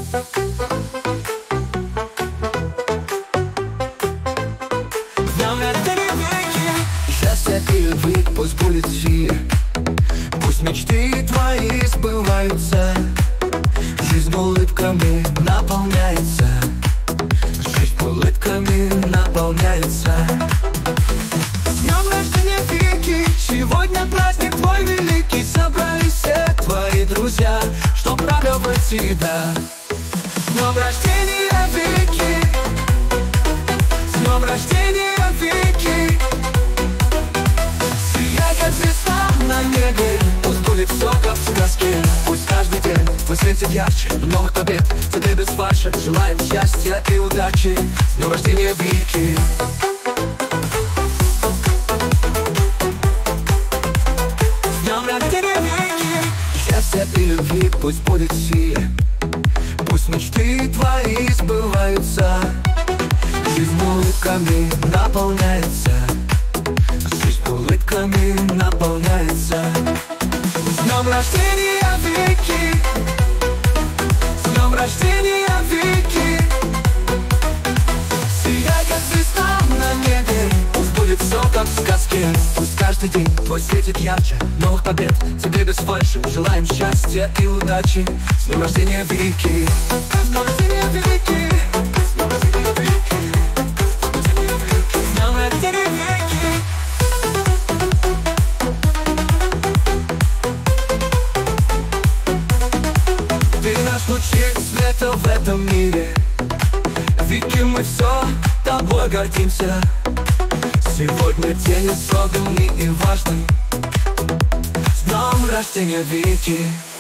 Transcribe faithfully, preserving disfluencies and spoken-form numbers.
днем рождения, Вики! Счастья и любви пусть будет в мире. Пусть мечты твои сбываются. Жизнь улыбками наполняется. Жизнь улыбками наполняется. С днем рождения, Вики! Сегодня праздник твой великий. Собрались все твои друзья, чтоб радовать тебя. С днем рождения, Вики! С днем рождения, Вики! Сияй, как звезда на небе. Пусть будет все, как в сказке. Пусть каждый день твой светит ярче. Новых побед тебе без фальши. Желаем счастья и удачи. С днем рождения, Вики! С днем рождения, Вики! Счастья и любви пусть будет в мире. Пусть мечты твои сбываются. Жизнь улыбками наполняется. Жизнь улыбками наполняется. С днем рождения, Вики! С днем рождения, Вики! Сияй, как звезда на небе. Пусть будет все, как в сказке. Пусть каждый день твой светит ярче. Новых побед тебе без фальши. Желаем счастья и удачи. С днем рождения, Вики! С днем рождения, Вики! С днем рождения, Вики! С днем рождения, Вики! Ты наш лучик света в этом мире. Вики, мы все тобой гордимся. Сегодня день особенный и важный. С днем рождения, Вики!